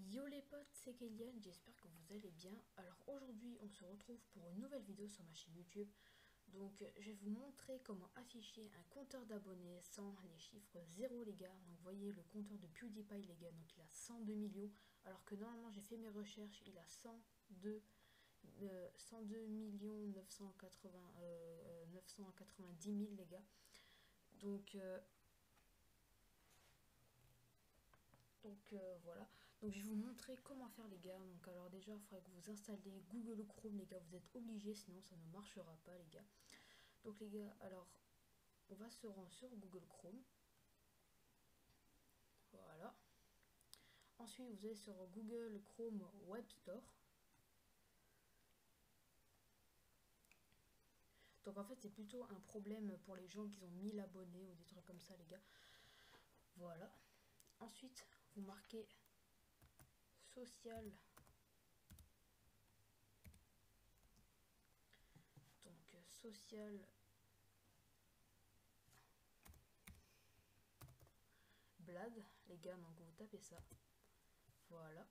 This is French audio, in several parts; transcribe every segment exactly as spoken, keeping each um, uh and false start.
Yo les potes, c'est Kélian, j'espère que vous allez bien. Alors aujourd'hui on se retrouve pour une nouvelle vidéo sur ma chaîne YouTube. Donc je vais vous montrer comment afficher un compteur d'abonnés sans les chiffres zéro les gars. Donc vous voyez le compteur de PewDiePie les gars, donc il a cent deux millions. Alors que normalement j'ai fait mes recherches, il a cent deux, euh, cent deux millions neuf cent quatre-vingts, euh, neuf cent quatre-vingt-dix mille les gars. Donc... Euh, Donc euh, voilà, donc je vais vous montrer comment faire les gars. Donc alors déjà il faudrait que vous installez Google Chrome les gars, vous êtes obligés sinon ça ne marchera pas les gars. Donc les gars, alors on va se rendre sur Google Chrome. Voilà. Ensuite vous allez sur Google Chrome Web Store. Donc en fait c'est plutôt un problème pour les gens qui ont mille abonnés ou des trucs comme ça les gars. Voilà. Ensuite vous marquez social. Donc social Blad les gars, donc vous tapez ça. Voilà.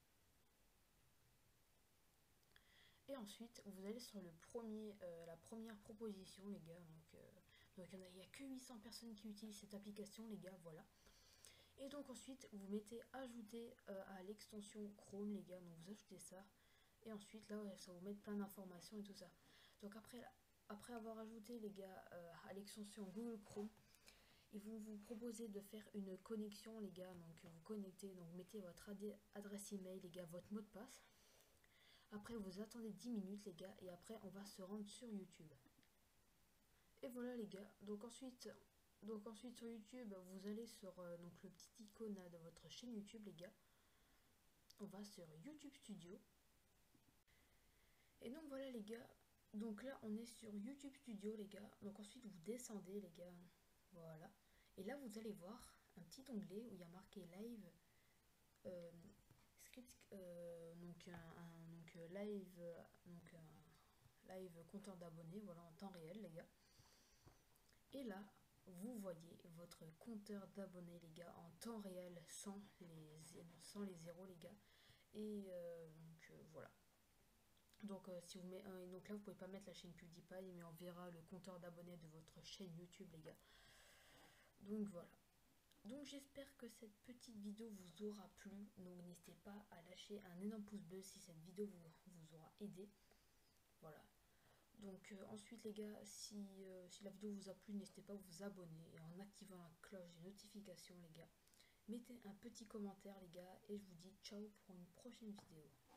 Et ensuite, vous allez sur le premier, euh, la première proposition, les gars. Donc, euh, donc il n'y a, a que huit cents personnes qui utilisent cette application, les gars. Voilà. Et donc ensuite, vous mettez ajouter euh, à l'extension Chrome, les gars. Donc vous ajoutez ça. Et ensuite, là, ouais, ça vous met plein d'informations et tout ça. Donc après, après avoir ajouté, les gars, euh, à l'extension Google Chrome, ils vont vous proposer de faire une connexion, les gars. Donc vous connectez, donc vous mettez votre adresse email, les gars, votre mot de passe. Après, vous attendez dix minutes, les gars, et après, on va se rendre sur YouTube. Et voilà, les gars. Donc ensuite, donc ensuite sur YouTube, vous allez sur euh, donc le petit icône de votre chaîne YouTube, les gars. On va sur YouTube Studio. Et donc voilà, les gars. Donc là, on est sur YouTube Studio, les gars. Donc ensuite, vous descendez, les gars. Voilà. Et là, vous allez voir un petit onglet où il y a marqué Live. Euh, script, euh, donc un, un donc live, donc un live compteur d'abonnés, voilà, en temps réel les gars. Et là vous voyez votre compteur d'abonnés les gars en temps réel sans les sans les zéros les gars. Et euh, donc euh, voilà. Donc euh, si vous mettez euh, donc là vous pouvez pas mettre la chaîne PewDiePie, mais on verra le compteur d'abonnés de votre chaîne YouTube les gars. Donc voilà. Donc j'espère que cette petite vidéo vous aura plu. Donc n'hésitez pas à lâcher un énorme pouce bleu si cette vidéo vous, vous aura aidé. Voilà. Donc euh, ensuite les gars, si, euh, si la vidéo vous a plu, n'hésitez pas à vous abonner et en activant la cloche des notifications les gars. Mettez un petit commentaire les gars et je vous dis ciao pour une prochaine vidéo.